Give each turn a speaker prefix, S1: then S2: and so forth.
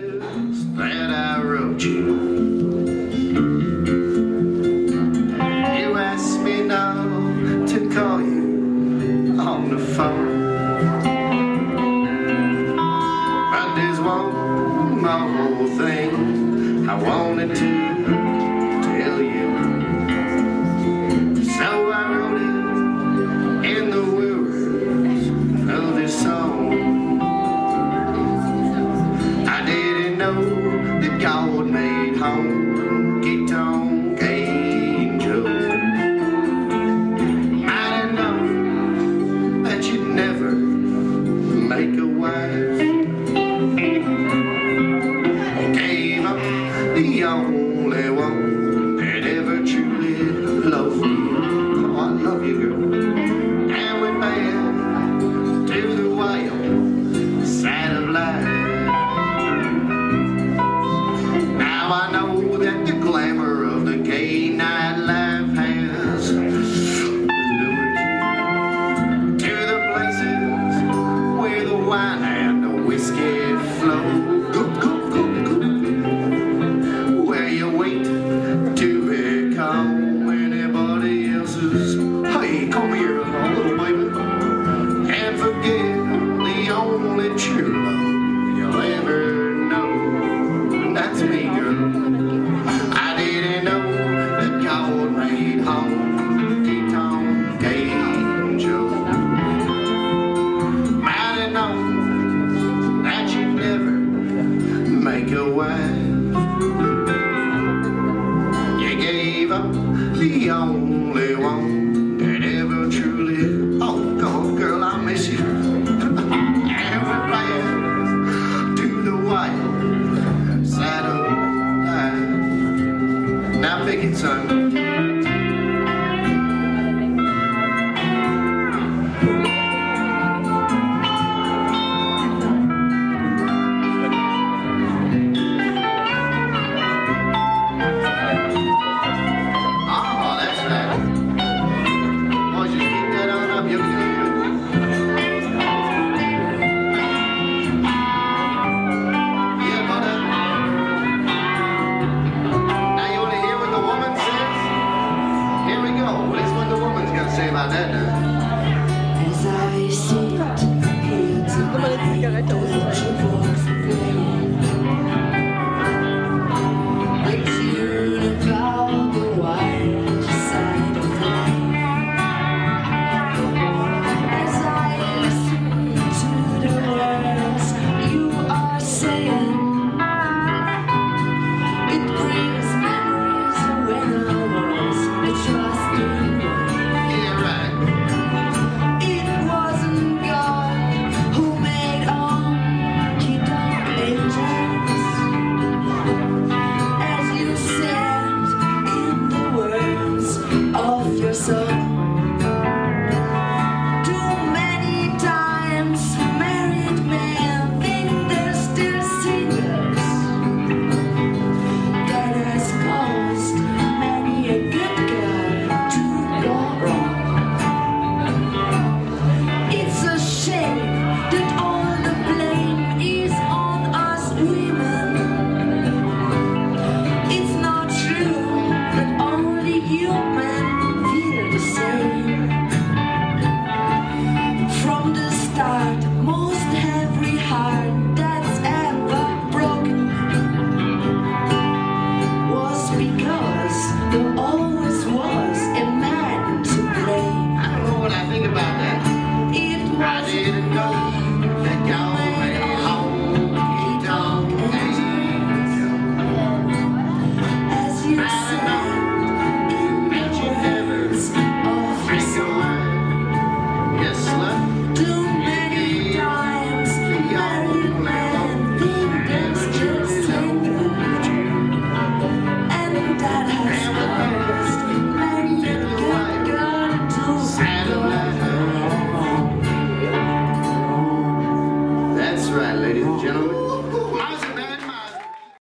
S1: letters that I wrote you. You asked me now to call you on the phone, but there's one more thing I wanted to tell you. So I wrote it in the words of this song. I didn't know that God made honky tonk angels. I didn't know that you'd never make a wife. Gave up the only one that ever truly loved me. Oh, I love you, girl. And went back to the wild side of life. Now I know that the glamour of the gay nightlife has lured you to the places where the wine and the whiskey flow. Where you wait to become anybody else's. Hey, come here, little baby, and forget the only true love you'll ever know. And that's me, girl. I didn't know that God made honky tonk angels. I didn't know that you'd never make a wife. You gave up the only one that ever truly. Oh, God, girl, I miss you. And we're back to the wild side of life. Now pick it, son.